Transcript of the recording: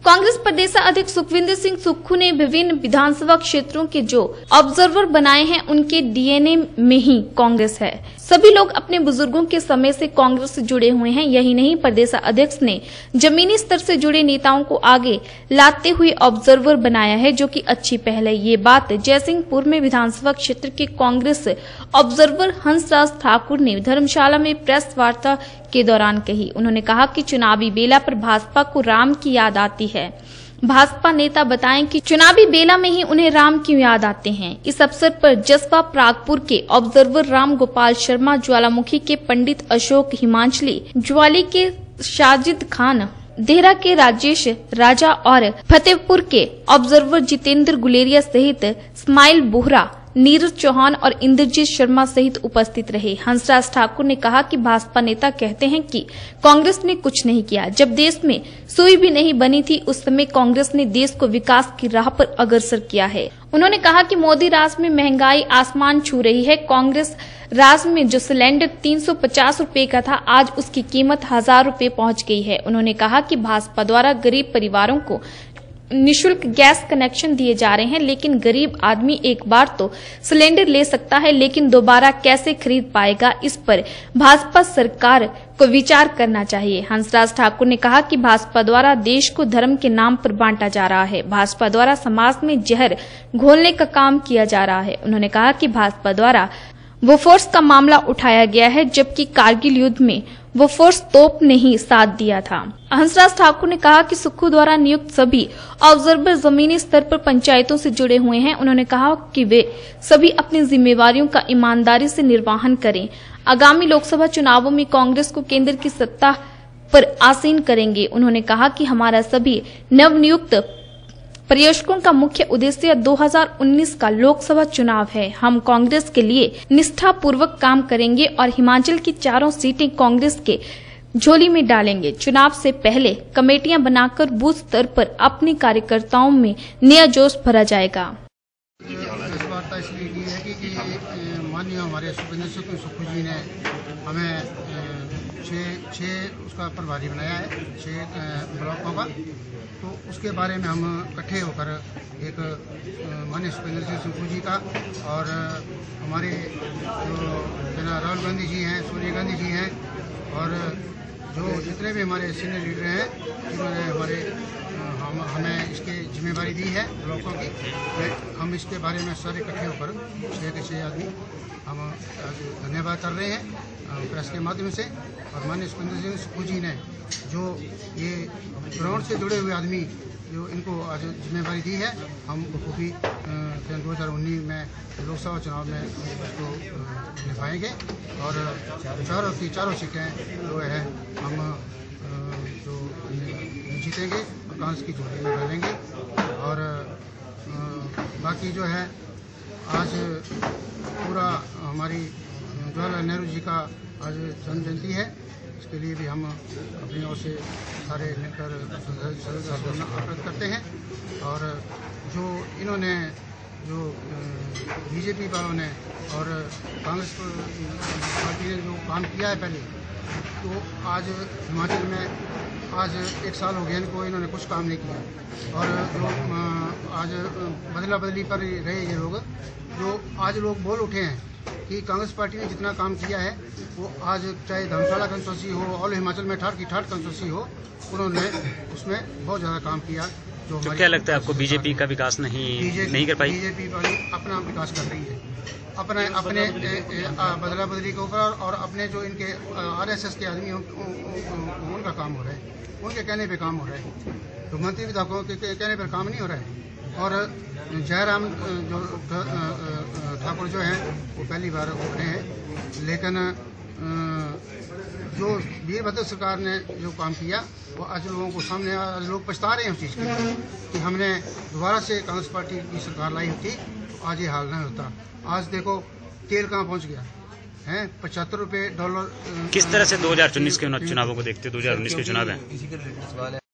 कांग्रेस प्रदेश अध्यक्ष सुखविंदर सिंह सुक्खू ने विभिन्न विधानसभा क्षेत्रों के जो ऑब्जर्वर बनाए हैं उनके डीएनए में ही कांग्रेस है। सभी लोग अपने बुजुर्गों के समय से कांग्रेस से जुड़े हुए हैं। यही नहीं, प्रदेश अध्यक्ष ने जमीनी स्तर से जुड़े नेताओं को आगे लाते हुए ऑब्जर्वर बनाया है, जो कि अच्छी पहल है। ये बात जयसिंहपुर में विधानसभा क्षेत्र के कांग्रेस ऑब्जर्वर हंसराज ठाकुर ने धर्मशाला में प्रेस वार्ता के दौरान कही। उन्होंने कहा कि चुनावी बेला पर भाजपा को राम की याद आती है। भाजपा नेता बताएं कि चुनावी बेला में ही उन्हें राम क्यों याद आते हैं। इस अवसर पर जसपा प्रागपुर के ऑब्जर्वर राम गोपाल शर्मा, ज्वालामुखी के पंडित अशोक हिमांचली, ज्वाली के साजिद खान, देहरा के राजेश राजा और फतेहपुर के ऑब्जर्वर जितेंद्र गुलेरिया सहित स्माइल बोहरा, नीरज चौहान और इंद्रजीत शर्मा सहित उपस्थित रहे। हंसराज ठाकुर ने कहा कि भाजपा नेता कहते हैं कि कांग्रेस ने कुछ नहीं किया। जब देश में सुई भी नहीं बनी थी, उस समय कांग्रेस ने देश को विकास की राह पर अग्रसर किया है। उन्होंने कहा कि मोदी राज में महंगाई आसमान छू रही है। कांग्रेस राज में जो सिलेंडर 350 रुपए का था, आज उसकी कीमत 1000 रुपए पहुंच गई है। उन्होंने कहा कि भाजपा द्वारा गरीब परिवारों को निःशुल्क गैस कनेक्शन दिए जा रहे हैं, लेकिन गरीब आदमी एक बार तो सिलेंडर ले सकता है, लेकिन दोबारा कैसे खरीद पाएगा, इस पर भाजपा सरकार को विचार करना चाहिए। हंसराज ठाकुर ने कहा कि भाजपा द्वारा देश को धर्म के नाम पर बांटा जा रहा है। भाजपा द्वारा समाज में जहर घोलने का काम किया जा रहा है। उन्होंने कहा कि भाजपा द्वारा बोफोर्स का मामला उठाया गया है, जबकि कारगिल युद्ध में बोफोर्स तोप ने ही साथ दिया था। हंसराज ठाकुर ने कहा कि सुक्खू द्वारा नियुक्त सभी ऑब्जर्वर जमीनी स्तर पर पंचायतों से जुड़े हुए हैं। उन्होंने कहा कि वे सभी अपनी जिम्मेवारियों का ईमानदारी से निर्वहन करें। आगामी लोकसभा चुनावों में कांग्रेस को केंद्र की सत्ता पर आसीन करेंगे। उन्होंने कहा कि हमारा सभी नवनियुक्त पर्यवेक्षकों का मुख्य उद्देश्य 2019 का लोकसभा चुनाव है। हम कांग्रेस के लिए निष्ठापूर्वक काम करेंगे और हिमाचल की 4 सीटें कांग्रेस के झोली में डालेंगे। चुनाव से पहले कमेटियां बनाकर बूथ स्तर पर अपने कार्यकर्ताओं में नया जोश भरा जाएगा। वार्ता इसलिए की है कि माननीय हमारे सुखविंदर सिंह सुक्खू जी ने हमें 6 उसका प्रभारी बनाया है, 6 ब्लॉकों का। तो उसके बारे में हम इकट्ठे होकर एक माननीय सुखविंदर सिंह सुक्खू जी का और हमारे जो राहुल गांधी जी हैं, सोनिया गांधी जी हैं और जो जितने भी हमारे सीनियर लीडर हैं, जिन्होंने हमें इसकी जिम्मेवारी दी है ब्लॉकों की, हम इसके बारे में सारे इकट्ठे होकर 6 के 6 आदमी हम आज धन्यवाद कर रहे हैं प्रेस के माध्यम से। और माननीय सुखविंदर सिंह सुक्खू जी ने जो ये ग्राउंड से जुड़े हुए आदमी जो इनको आज जिम्मेवारी दी है, हम बखूबी 2019 में लोकसभा चुनाव में उसको निभाएंगे और चारों सीटें जो है हम जो जीतेंगे, कांग्रेस की झोली में डालेंगे। और बाकी जो है आज पूरा हमारी जवाहरलाल नेहरू जी का आज जन्म जयंती है, इसके लिए भी हम अपनी ओर से सारे मिलकर अर्पित करते हैं। और जो इन्होंने जो बीजेपी वालों ने और कांग्रेस पार्टी ने जो काम किया है पहले, तो आज हिमाचल में आज 1 साल हो गया इनको, इन्होंने कुछ काम नहीं किया। और जो आज बदला बदली पर रहे ये लोग, जो आज लोग बोल उठे हैं कि कांग्रेस पार्टी ने जितना काम किया है वो आज चाहे धर्मशाला कंस्टिट्यूंसी हो, ऑल हिमाचल में ठाठ की ठाठ कंस्टिट्यूंसी हो, उन्होंने उसमें बहुत ज़्यादा काम किया। जो तो क्या लगता है आपको बीजेपी का विकास नहीं कर पाई? बीजेपी अपना विकास कर रही है, अपने बदला बदली के ऊपर, और अपने जो इनके आरएसएस के आदमी उनका काम हो रहा है, उनके कहने पे काम हो रहा है। तो मंत्री विधायकों के कहने पर काम नहीं हो रहा है। और जयराम जो ठाकुर जो हैं वो पहली बार उभरे हैं, लेकिन जो वीरभद्र सरकार ने जो काम किया वो आज लोगों को सामने, लोग पछता रहे हैं उस चीज़ के लिए कि हमने दोबारा से कांग्रेस पार्टी की सरकार लाई होती तो आज ये हाल नहीं होता। आज देखो तेल कहाँ पहुंच गया है, $75 डॉलर। किस तरह से 2019 के चुनावों को देखते? 2019 के चुनाव हैं।